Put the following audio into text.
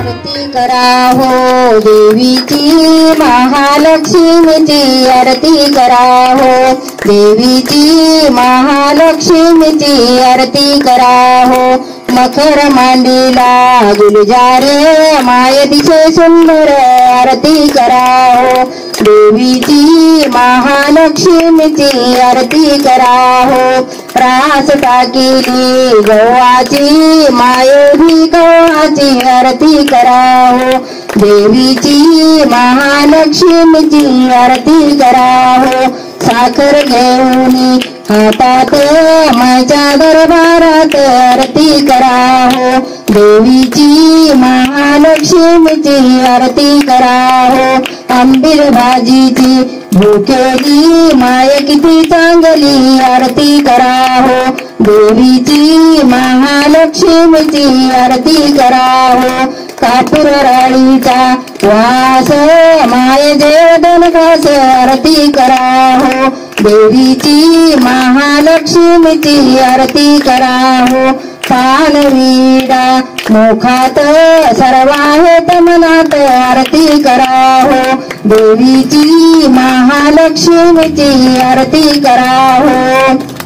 आरती करा हो देवीची महालक्ष्मीची आरती करा हो देवीची महालक्ष्मीची आरती करा हो मखर मांडीला गुलजारे माय दिसे सुंदर आरती करा हो देवीची महालक्ष्मीची आरती करा हो रास टाकिली गव्हाची मायेवी गव्हाची आरती करा हो देवीची महालक्ष्मीची आरती करा हो साखर घेऊन हातात माझ्या दरबारात आरती करा हो देवीची महालक्ष्मीची आरती करा हो आंबील भाजीची भुकेली माय किती चांगली आरती करा हो देवीची महालक्ष्मीची आरती करा हो कापूर राळीचा वास माय जेवदन खास आरती करा हो देवीची महालक्ष्मीची आरती करा हो पानविडा मुखात सर्व आहेत मनात आरती करा हो देवीची महालक्ष्मीची आरती करा हो।